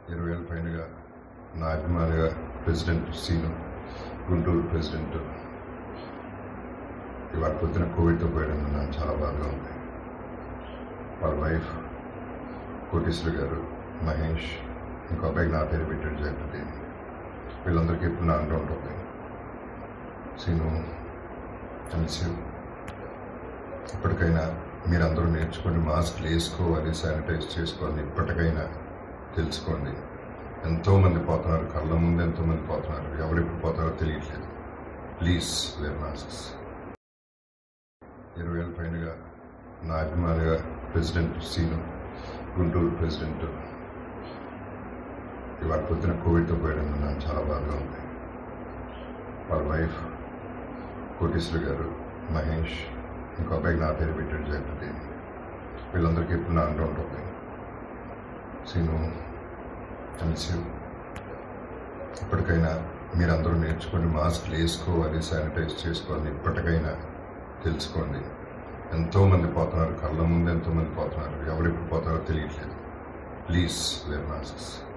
20 ఏళ్ళ పైనగా నా అభిమానిగా ప్రెసిడెంట్ సీను, గుంటూరు ప్రెసిడెంట్ ఇవాళ పొద్దున కోవిడ్తో పోయడం నాకు చాలా బాధగా ఉంది. వాళ్ళ వైఫ్ కోటేశ్వరి గారు, మహేష్, ఇంకో అబ్బాయికి నా పేరు పెట్టాడు జగపతి. వీళ్ళందరికీ ఎప్పుడు నా అండ ఉంటుంది. సీను, కలిసి ఇప్పటికైనా మీరందరూ నేర్చుకోండి, మాస్క్లు వేసుకోవాలి, శానిటైజ్ చేసుకోవాలి. ఇప్పటికైనా తెలుసుకోండి. ఎంతోమంది పోతున్నారు, కళ్ళ ముందు ఎంతోమంది పోతున్నారు. ఎవరెప్పుడు పోతారో తెలియట్లేదు. Please wear masks. 20 ఏళ్ళ పైనగా నా అభిమానిగా ప్రెసిడెంట్ సీను, గుంటూరు ప్రెసిడెంట్ ఇవాళ పొద్దున కోవిడ్తో పోయడం నాకు చాలా బాధగా ఉంది. వాళ్ళ వైఫ్ కోటేశ్వరి గారు, మహేష్, ఇంకో అబ్బాయికి నా పేరు పెట్టాడు జగపతి. వీళ్ళందరికీ ఎప్పుడు నా అండ ఉంటుంది. సీను, కలిసి ఇప్పటికైనా మీరందరూ నేర్చుకోండి, మాస్క్లు వేసుకోవాలి, శానిటైజ్ చేసుకోవాలి. ఇప్పటికైనా తెలుసుకోండి. ఎంతోమంది పోతున్నారు, కళ్ళ ముందు ఎంతోమంది పోతున్నారు. ఎవరెప్పుడు పోతారో తెలియట్లేదు. Please wear masks.